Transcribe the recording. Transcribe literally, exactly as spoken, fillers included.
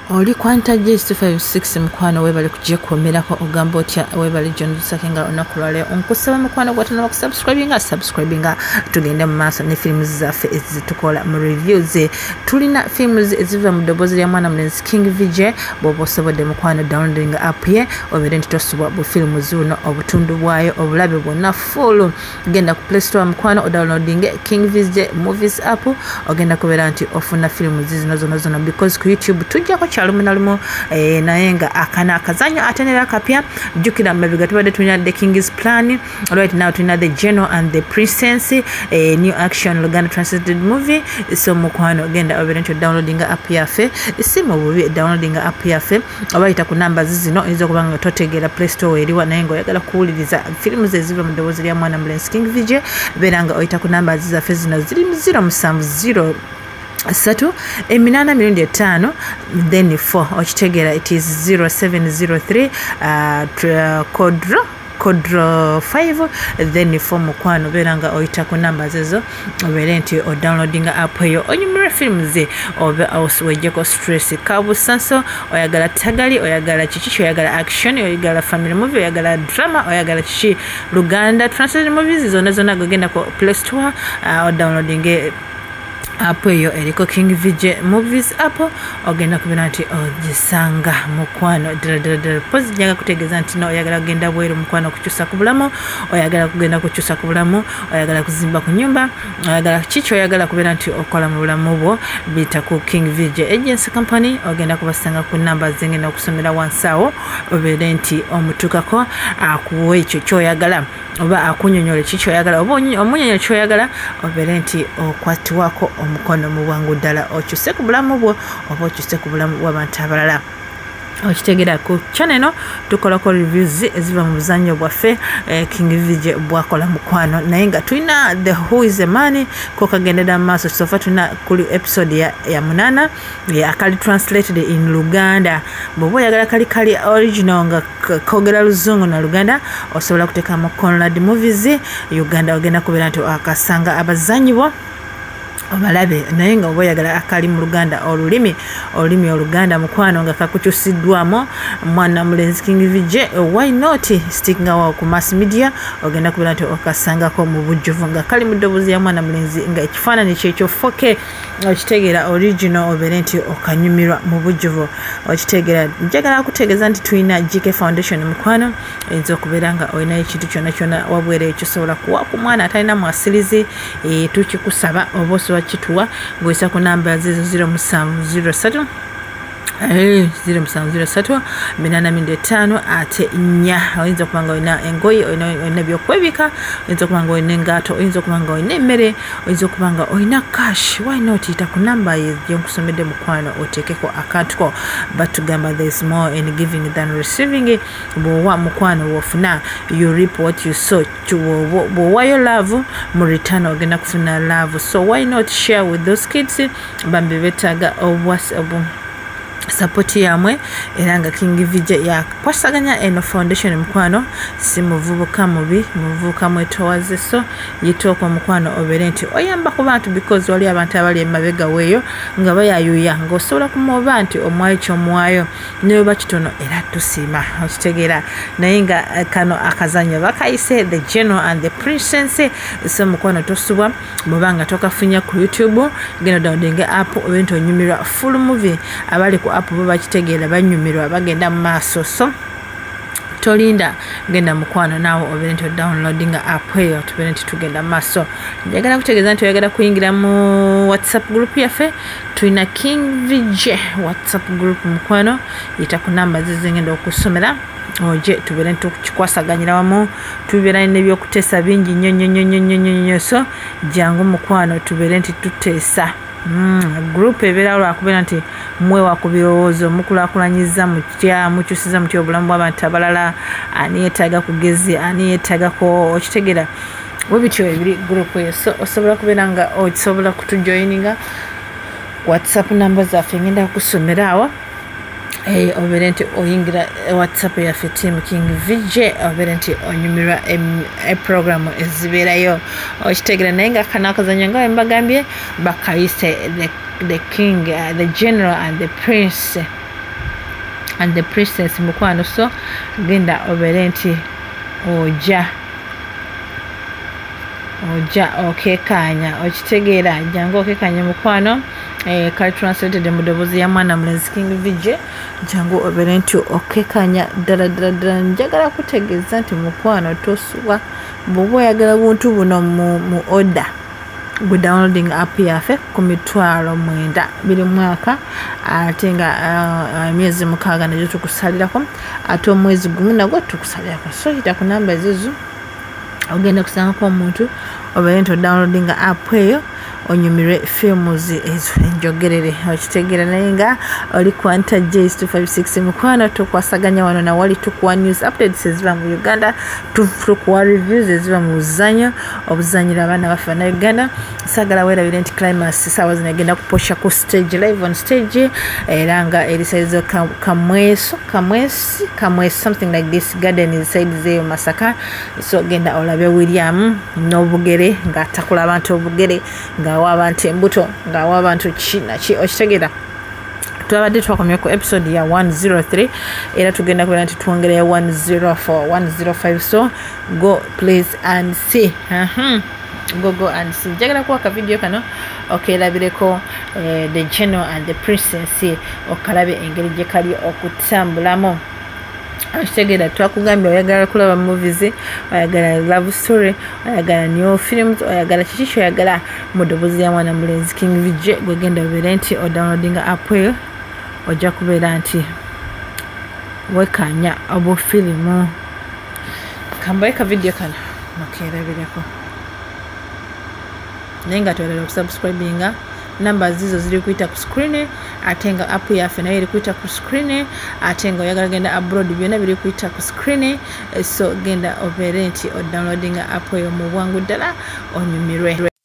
Oli kwanta J two five six mukwano webale kujje kuomerako ogamba otya webale John Sakenga onakulale onkusaba mukwano gwatana ku subscribing nga subscribing tugende mu maaso ne films zaffe ezitukola mu reviews tulina films eziva mu dobozi lya mwana mulenzi King Vjjunior bobo sobode mukwano downloading app ye obere ntosubwa bu film zuno obutundu bwayo obulabe bwonna full genda ku Play Store mukwano o downloading King Vjjunior movies app ogenda kubera nti ofuna film zino zono zono because ku YouTube tujja ko chaluminalumo eh, nayenga akana akazanyo atenera kapya jukira mabiga tubade tunya the King's Plan right now tunya the General and the Princess eh, new action Luganda translated movie so mukwano genda obere downloading app yafe isimu bubi downloading app yafe abayita ku numbers zino izo kubanga totegera Play Store eriwa nayengo yagala kuwuliriza films eziva mu dobozi lya mwana mulenzi King Vjjunior beranga oyita ku numbers zafe zino ziri zero seven zero Satu eminana mirundi etano then four ochitegera it is zero seven zero three uh, kodro kodro five then four mukwano beranga oyita ku numbers ezo obere nti o downloading app yo onyumira films oba oswejeko stress kabu sanso oyagala tagali oyagala chichicho oyagala action oyagala family movie oyagala drama oyagala chichi Luganda translated movies zona zona gogenda ko Play Store uh, o downloading app yo eriko King Vjjunior movies app ogenda kubina nti ogisanga mukwano dra pose jaga kutegeza nti no oyagala kugenda bweru mukwano kuchusa kubulamu oyagala kugenda kuchusa kubulamu oyagala kuzimba ku nyumba oyagala chicho oyagala kubina nti okola mu bulamu bwo bita ku King Vjjunior agency company ogenda kubasanga ku number zingena okusomera wansawo obere nti omutukako akuwe ekyo kyoyagala oba akunyonyole chicho oyagala oba omunyonyole kyoyagala obere nti okwatiwako omukono mu bwangu ddala okyuse ku bulamu bwo oba okyuse ku bulamu bw'abantu abalala okitegera ku channel no tukola ko reviews eziva mu buzanyo bwaffe eh, King Vjjunior bwakola mukwano naye nga tulina the who is a man ko kagendera maso sofa tuna kuli episode ya, ya munana ya akali translated in Luganda bobo yagala kali kali original nga kogera luzungu na Luganda osobola kuteka mu Conrad movies Uganda ogenda kubera nti akasanga abazanyi bo obalabe naye nga oboyagala akali mu Luganda olulimi olulimi oluganda mukwano nga kakukyusiddwamo mwana mulenzi King Vjjunior why not sticking awo ku mass media ogenda kubira nti okasangako mu bujjuvu nga kali mu ddobozi ya mwana mulenzi nga ekifaananyi kyekyo four K okitegeera original obere nti okanyumirwa mu bujjuvu okitegeera njagala kutegeeza nti tulina G K Foundation mukwano eyinza okubeera nga olina ekintu kyonna kyonna wabwere ekyosobola kuwa ku mwana atalina mwasirizi e, tukikusaba oba chituwa goisa ku namba zizo zero seven zero three eh zero seven zero three minana minde tano ate nya oyinza kubanga oyina engoyi oyina byokwebika oyinza kubanga oyina engato oyinza kubanga oyina emmere oyinza kubanga oyina cash why not ita ku namba ye nkusomedde mukwano otekeko account ko but tugamba there is more in giving than receiving bwa mukwano wofuna you reap what you sow bwa yo love mu return ogenda kufuna love so why not share with those kids bambi betaga obwas obu support yamwe eranga King Vjjunior ya kwasaganya eno foundation mukwano si muvubuka mubi muvubuka mwetowaze so yitoko mukwano obere nti oyamba ku bantu because wali abantu abali emabega weyo nga bayayuya ngosobola kumoba nti omwayo kyomwayo niyo bakitono era tusima okitegera naye nga kano akazanyo bakayise the General and the Princess so mukwano tosubwa mubanga tokafunya ku YouTube geno downloading app obento nyumirwa full movie abali ku app baba kitegeera banyumirwa bagenda mu maaso so tolinda genda mukwano nawo obere nti downloading app eyo tubere nti tugenda maaso njagala kutegeeza nti oyagala kuyingira mu WhatsApp group yaffe tulina King Vjjunior WhatsApp group mukwano yita ku namba zizingenda okusomera oje tubere nti tukikwasaganyira wamu tubere n'ebyokutesa bingi nnyo nnyo nnyo nnyo nnyo so jangu mukwano tubere nti tuteesa Mm, group ebera lwakubera nti mwe wakubirowoozo mukulakulanyiza mutya mukyusiza mutya obulamu bw'abantu abalala ani yeetaaga kugezi ani yeetaaga ko okitegera webityo ebiri group eyo so osobola kubeera nga osobola kutujoyininga WhatsApp number zaffe ngenda okusomera awo eh obere nti oyingira WhatsApp ya team King Vjjunior obere nti onyumirwa e program eziberayo okitegera naye nga kana akazanyo nga embagambye bakayise the, the king uh, the general and the prince and the princess mukwano. So genda obere nti oja oja okekanya okitegeera jangu okekanya mukwano. Eh, kali translated mu ddoboozi ya mwana mulenzi King Vjjunior. Jangu obere nti okekanya ddala ddala ddala. Njagala kutegeeza nti mukwano tosuwa bw'oba oyagala buntu buno mu, mu order gu downloading app yaffe ku mitwalo mwenda buli mwaka ate nga uh, myezi mukaaga najo tukusalirako ate omwezi gumu nagwo tukusalirako. So hita ku namba ezizo ogenda kusangako omuntu obere nti downloading app eyo onyumirwe films ezo enjogerere okitegeera naye nga oli kwanta J two five six mukwano tukwasaganya wano na wali tukuwa news updates eziva mu Uganda, tukuwa reviews eziva mu buzanyo obuzanyira abaana baffe na Uganda. Sagala werabire nti climax sawa zinagenda kuposha ku stage live on stage era nga erisaizo kamweso kamwesi kamwesi something like this garden is side zeyo Masaka. So genda olabe William n'obugere nga atakula abantu obugere nga w'abantu embuto nga w'abantu kina ki okitegeera. Twabadde twakomye ku episode ya one oh three era tugenda kubera nti twongera ya one oh four one oh five. So go please and see. uh-huh. go go and see. Njagala kuwaka video kano okerabireko eh, the general and the princess okalabe engeri gye kali okutambulamu. Okitegeera twakugambye oyagala kulaba movies, oyagala love story, oyagala new films, oyagala kiki oyagala mu ddoboozi ya mwana mulenzi King Vjjunior gwegenda obere nti o downloading app eyo ojja kubeera nti wekanya obu filimu. Kambaika video kano nokerabireko naye nga twalala okusubscribinga. Namba zizo ziri kuyita ku screen ate nga app yaffe nayo eri kuyita ku screen ate nga oyagala genda abroad byonna biri kuyita ku screen. So genda obere nti o downloading app eyo mu bwangu ddala onyumirwe.